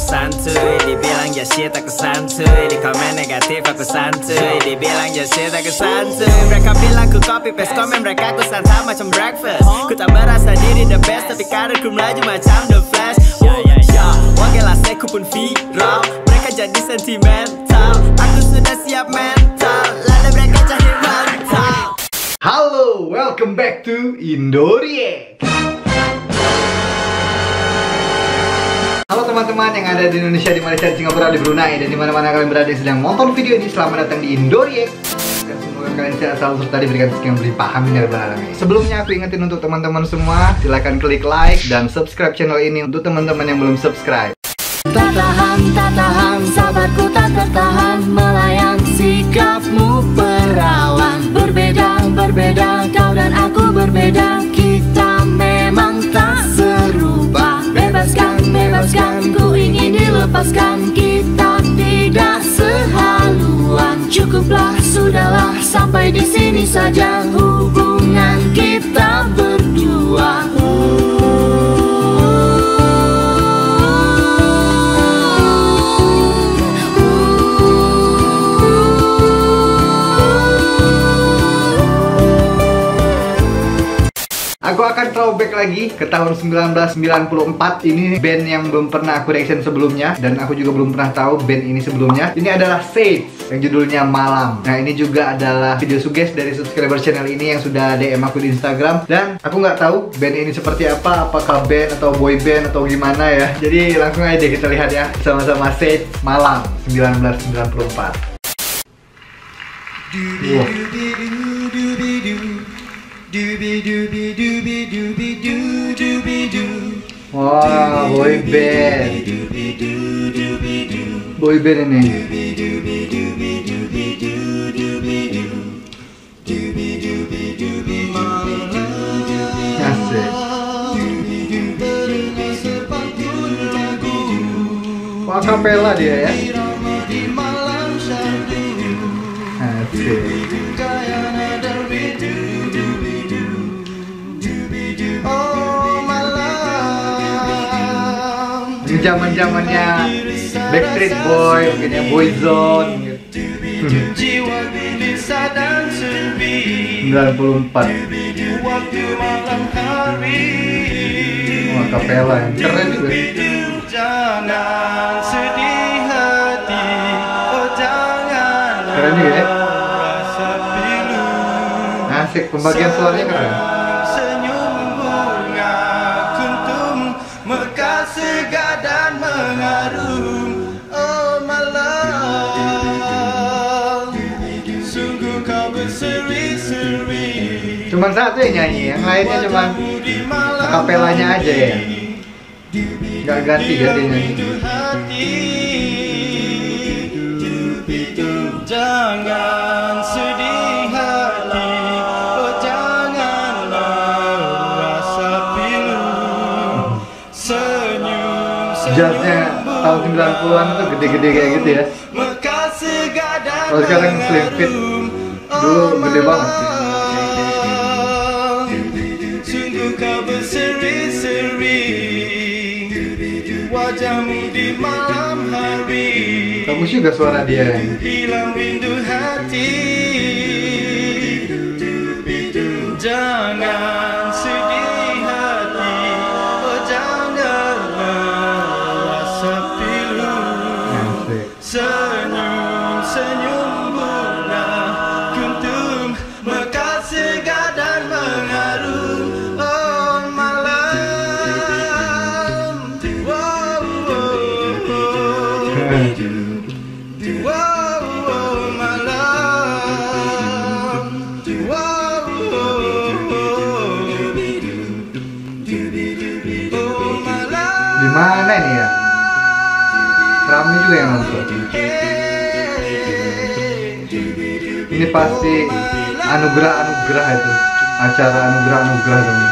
santuy. Dibilang ya shit aku santuy. Di komen negatif aku santuy. Dibilang ya shit aku santuy. Mereka bilang ku copy paste komen mereka, ku santap macam breakfast. Ku tak berasa diri the best, tapi karirku melaju macam The Flash. Wakil aseku pun viral, mereka jadi sentimental. Aku sudah siap mental, lalu mereka cari mental. Halo, welcome back to Indoreact. Halo teman-teman yang ada di Indonesia, di Malaysia, di Singapura, di Brunei, dan dimana-mana kalian berada yang sedang nonton video ini. Selamat datang di Indoreact. Dan semoga kalian sehat selalu serta diberikan rezeki yang berlimpah. Amin ya rabbal alamin. Sebelumnya aku ingetin untuk teman-teman semua, silahkan klik like dan subscribe channel ini untuk teman-teman yang belum subscribe. Tak tahan, sabarku tak tertahan, melayang sikapmu perawan. Berbeda, kau dan aku berbeda, kita memang tak serupa. Bebaskan, ku ingin dilepaskan, kita tidak sehaluan. Cukuplah, sudahlah, sampai di sini saja hubungan kita berdua. Aku akan throwback lagi ke tahun 1994. Ini band yang belum pernah aku reaction sebelumnya, dan aku juga belum pernah tahu band ini sebelumnya. Ini adalah Shades yang judulnya Malam. Nah, ini juga adalah video sugest dari subscriber channel ini yang sudah DM aku di Instagram. Dan aku nggak tahu band ini seperti apa, apakah band atau boy band atau gimana ya. Jadi langsung aja kita lihat ya, sama-sama Shades Malam 1994. Wow. Wah, boy band. Boy band ini. Asik. Wah, kapela dia ya. Asik. Zaman-zamannya Backstreet Boy, mungkin ya, Boyzone gitu. 94. Wah, kapela yang keren juga. Keren juga ya. Asik, pembagian suaranya keren. Cuman satu yang nyanyi, yang lainnya cuman kapelanya aja ya. Gak ganti dia nyanyi. Jangan sedih hati, oh janganlah rasa pilu. Senyum. Jazznya tahun 90-an itu gede-gede kayak gitu ya. Kalau sekarang slim fit, dulu gede banget sih. Wajahmu di malam hari, Bagus juga suara dia. hilang rindu hati. Jangan sedih hati, oh janganlah rasa pilu. Senyum bunga kuntum mekar segar dan mengharum. Oh malam, Di mana ini ya? Ramai juga yang nonton. Ini pasti anugerah itu, acara anugerah dong.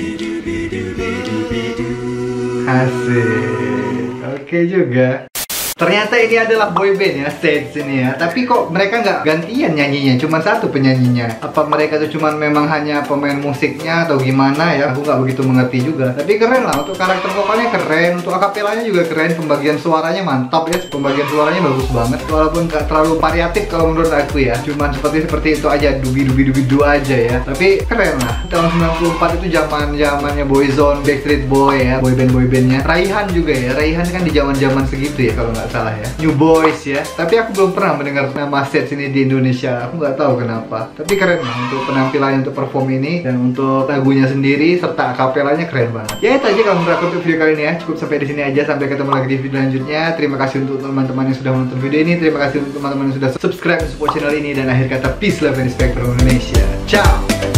Asik, oke juga. Ternyata ini adalah boyband ya, Stage ini ya. Tapi kok mereka nggak gantian nyanyinya, cuma satu penyanyinya. Apa mereka tuh cuma memang hanya pemain musiknya atau gimana ya? Aku nggak begitu mengerti juga. Tapi keren lah, untuk karakter vokalnya keren, untuk akapelanya juga keren, pembagian suaranya mantap ya, pembagian suaranya bagus banget. Walaupun nggak terlalu variatif kalau menurut aku ya, cuman seperti itu aja, dubi aja ya. Tapi keren lah. Tahun 94 itu zamannya Boyzone, Backstreet Boy ya, boybandnya. Raihan juga ya, Raihan kan di zaman segitu ya kalau nggak salah ya. New Boys ya. Tapi aku belum pernah mendengar nama Stage ini di Indonesia. Aku nggak tahu kenapa. Tapi keren lah untuk penampilannya, untuk perform ini, dan untuk lagunya sendiri serta akapelanya keren banget. Ya itu aja kalau menurut aku untuk video kali ini ya. Cukup sampai di sini aja. Sampai ketemu lagi di video selanjutnya. Terima kasih untuk teman-teman yang sudah menonton video ini. Terima kasih untuk teman-teman yang sudah subscribe support channel ini, dan akhir kata peace, love, and respect from Indonesia. Ciao.